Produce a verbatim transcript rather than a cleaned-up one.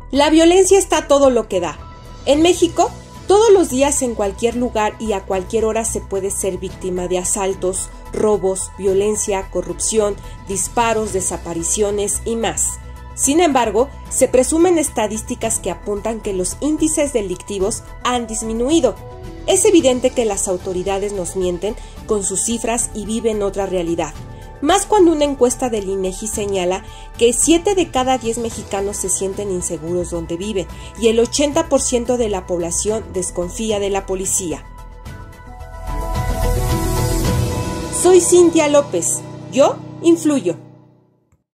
La violencia está a todo lo que da. En México, todos los días en cualquier lugar y a cualquier hora se puede ser víctima de asaltos, robos, violencia, corrupción, disparos, desapariciones y más. Sin embargo, se presumen estadísticas que apuntan que los índices delictivos han disminuido. Es evidente que las autoridades nos mienten con sus cifras y viven otra realidad. Más cuando una encuesta del INEGI señala que siete de cada diez mexicanos se sienten inseguros donde viven y el ochenta por ciento de la población desconfía de la policía. Soy Cintia López. Yo influyo.